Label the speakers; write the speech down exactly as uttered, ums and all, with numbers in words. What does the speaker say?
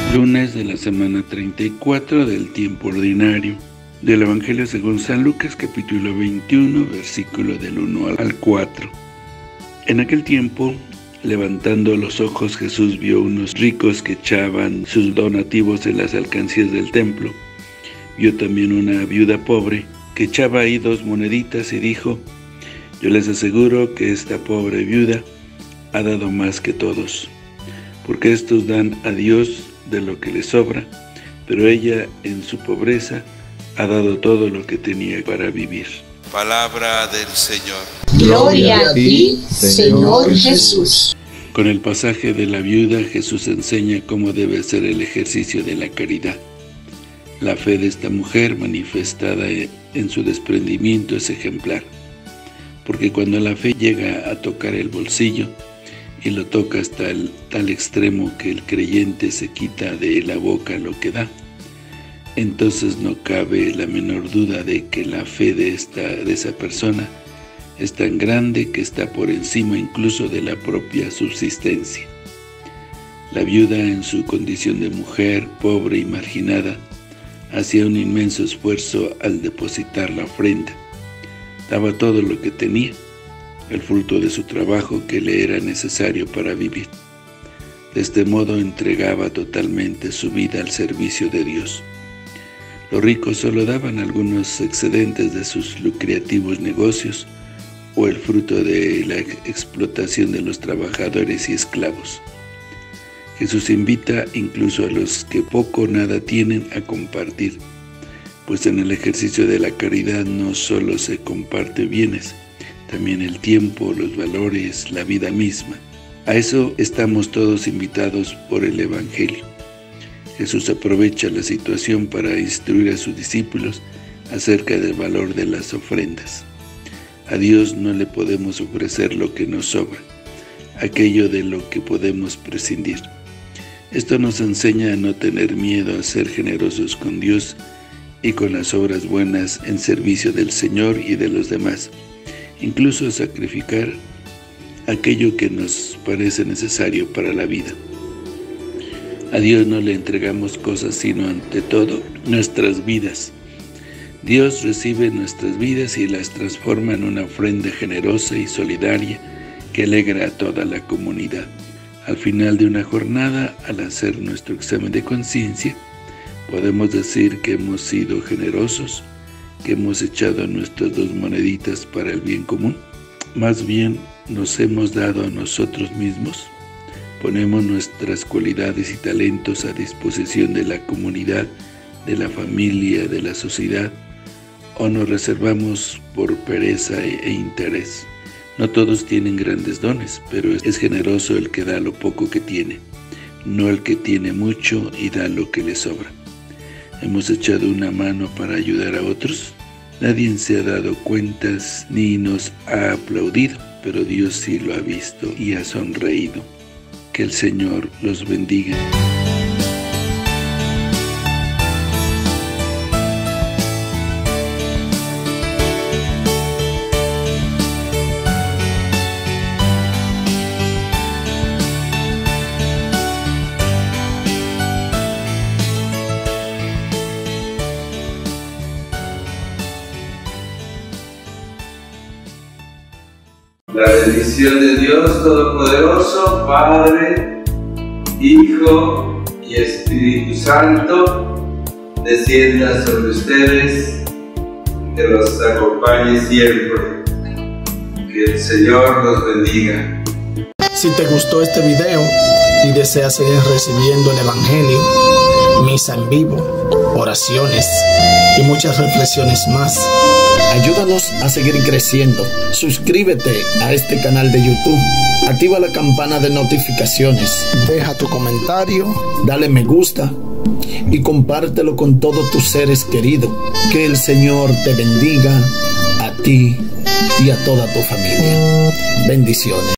Speaker 1: Lunes de la semana treinta y cuatro del tiempo ordinario. Del Evangelio según San Lucas, capítulo veintiuno, versículo del uno al cuatro. En aquel tiempo, levantando los ojos, Jesús vio unos ricos que echaban sus donativos en las alcancías del templo. Vio también una viuda pobre que echaba ahí dos moneditas y dijo: yo les aseguro que esta pobre viuda ha dado más que todos, porque estos dan a Dios de lo que les sobra, pero ella en su pobreza ha dado todo lo que tenía para vivir.
Speaker 2: Palabra del Señor.
Speaker 3: Gloria a ti, Señor Jesús.
Speaker 1: Con el pasaje de la viuda, Jesús enseña cómo debe ser el ejercicio de la caridad. La fe de esta mujer, manifestada en su desprendimiento, es ejemplar, porque cuando la fe llega a tocar el bolsillo, y lo toca hasta el tal extremo que el creyente se quita de la boca lo que da, entonces no cabe la menor duda de que la fe de, esta, de esa persona es tan grande que está por encima incluso de la propia subsistencia. La viuda, en su condición de mujer pobre y marginada, hacía un inmenso esfuerzo al depositar la ofrenda. Daba todo lo que tenía, el fruto de su trabajo que le era necesario para vivir. De este modo entregaba totalmente su vida al servicio de Dios. Los ricos solo daban algunos excedentes de sus lucrativos negocios o el fruto de la explotación de los trabajadores y esclavos. Jesús invita incluso a los que poco o nada tienen a compartir, pues en el ejercicio de la caridad no solo se comparte bienes, también el tiempo, los valores, la vida misma. A eso estamos todos invitados por el Evangelio. Jesús aprovecha la situación para instruir a sus discípulos acerca del valor de las ofrendas. A Dios no le podemos ofrecer lo que nos sobra, aquello de lo que podemos prescindir. Esto nos enseña a no tener miedo a ser generosos con Dios y con las obras buenas en servicio del Señor y de los demás, incluso a sacrificar aquello que nos parece necesario para la vida. A Dios no le entregamos cosas, sino ante todo nuestras vidas. Dios recibe nuestras vidas y las transforma en una ofrenda generosa y solidaria que alegra a toda la comunidad. Al final de una jornada, al hacer nuestro examen de conciencia, podemos decir que hemos sido generosos, que hemos echado nuestras dos moneditas para el bien común. Más bien nos hemos dado a nosotros mismos, ponemos nuestras cualidades y talentos a disposición de la comunidad, de la familia, de la sociedad, o nos reservamos por pereza e interés. No todos tienen grandes dones, pero es generoso el que da lo poco que tiene, no el que tiene mucho y da lo que le sobra. ¿Hemos echado una mano para ayudar a otros? Nadie se ha dado cuentas ni nos ha aplaudido, pero Dios sí lo ha visto y ha sonreído. Que el Señor los bendiga.
Speaker 4: La bendición de Dios Todopoderoso, Padre, Hijo y Espíritu Santo, descienda sobre ustedes, que los acompañe siempre. Que el Señor los bendiga.
Speaker 5: Si te gustó este video y deseas seguir recibiendo el Evangelio, misa en vivo, oraciones y muchas reflexiones más, ayúdanos a seguir creciendo. Suscríbete a este canal de YouTube, activa la campana de notificaciones, deja tu comentario, dale me gusta y compártelo con todos tus seres queridos. Que el Señor te bendiga a ti y a toda tu familia. Bendiciones.